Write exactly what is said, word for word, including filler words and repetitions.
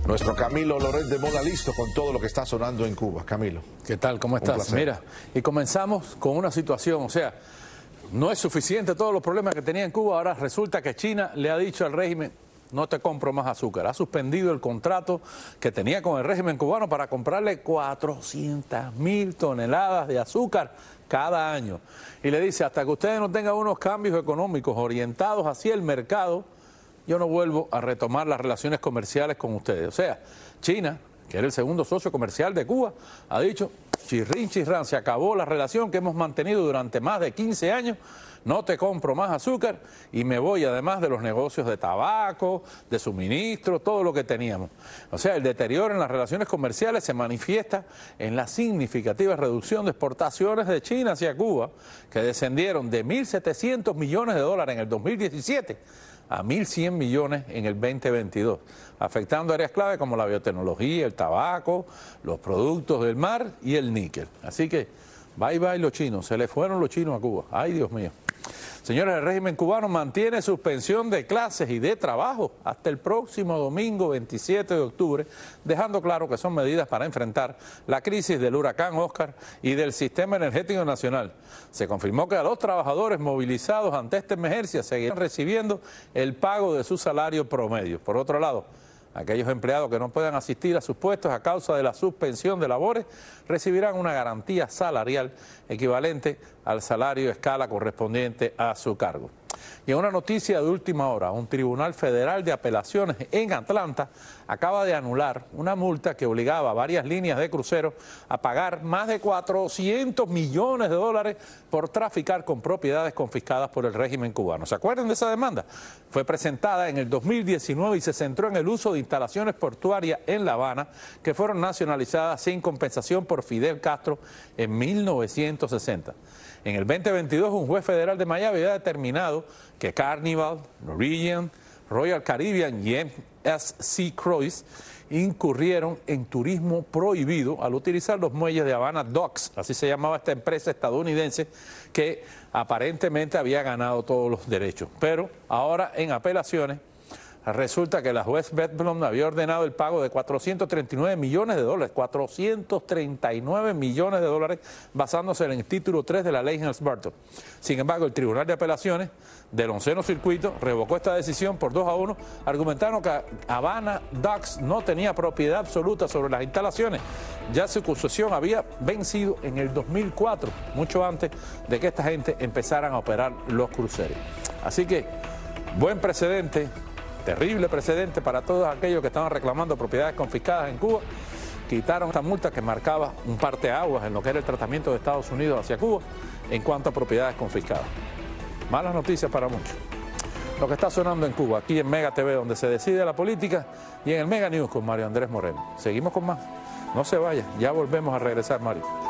Nuestro Camilo Loret de Moda listo con todo lo que está sonando en Cuba. Camilo. ¿Qué tal? ¿Cómo estás? Mira, y comenzamos con una situación, o sea, no es suficiente todos los problemas que tenía en Cuba, ahora resulta que China le ha dicho al régimen, no te compro más azúcar. Ha suspendido el contrato que tenía con el régimen cubano para comprarle cuatrocientas mil toneladas de azúcar cada año. Y le dice, hasta que ustedes no tengan unos cambios económicos orientados hacia el mercado, yo no vuelvo a retomar las relaciones comerciales con ustedes. O sea, China, que era el segundo socio comercial de Cuba, ha dicho, chirrín, chirrán, se acabó la relación que hemos mantenido durante más de quince años, no te compro más azúcar y me voy además de los negocios de tabaco, de suministro, todo lo que teníamos. O sea, el deterioro en las relaciones comerciales se manifiesta en la significativa reducción de exportaciones de China hacia Cuba, que descendieron de mil setecientos millones de dólares en el dos mil diecisiete a mil cien millones en el veinte veintidós, afectando áreas clave como la biotecnología, el tabaco, los productos del mar y el níquel. Así que, bye bye los chinos, se le fueron los chinos a Cuba. Ay, Dios mío. Señores, el régimen cubano mantiene suspensión de clases y de trabajo hasta el próximo domingo veintisiete de octubre, dejando claro que son medidas para enfrentar la crisis del huracán Oscar y del sistema energético nacional. Se confirmó que a los trabajadores movilizados ante esta emergencia seguirán recibiendo el pago de su salario promedio. Por otro lado, aquellos empleados que no puedan asistir a sus puestos a causa de la suspensión de labores recibirán una garantía salarial equivalente al salario de escala correspondiente a su cargo. Y en una noticia de última hora, un tribunal federal de apelaciones en Atlanta acaba de anular una multa que obligaba a varias líneas de cruceros a pagar más de cuatrocientos millones de dólares por traficar con propiedades confiscadas por el régimen cubano. ¿Se acuerdan de esa demanda? Fue presentada en el dos mil diecinueve y se centró en el uso de instalaciones portuarias en La Habana que fueron nacionalizadas sin compensación por Fidel Castro en mil novecientos sesenta. En el veinte veintidós, un juez federal de Miami había determinado que Carnival, Norwegian, Royal Caribbean y M S C Cruise incurrieron en turismo prohibido al utilizar los muelles de Havana Docks, así se llamaba esta empresa estadounidense que aparentemente había ganado todos los derechos. Pero ahora en apelaciones resulta que la juez Beth Blum había ordenado el pago de cuatrocientos treinta y nueve millones de dólares, cuatrocientos treinta y nueve millones de dólares basándose en el título tres de la ley Helms-Burton. Sin embargo, el Tribunal de Apelaciones del onceno Circuito revocó esta decisión por dos a uno, argumentando que Havana Docks no tenía propiedad absoluta sobre las instalaciones, ya su concesión había vencido en el dos mil cuatro, mucho antes de que esta gente empezaran a operar los cruceros. Así que, buen precedente. Terrible precedente para todos aquellos que estaban reclamando propiedades confiscadas en Cuba. Quitaron esta multa que marcaba un parteaguas en lo que era el tratamiento de Estados Unidos hacia Cuba en cuanto a propiedades confiscadas. Malas noticias para muchos. Lo que está sonando en Cuba, aquí en Mega T V, donde se decide la política, y en el Mega News con Mario Andrés Moreno. Seguimos con más. No se vaya, ya volvemos a regresar, Mario.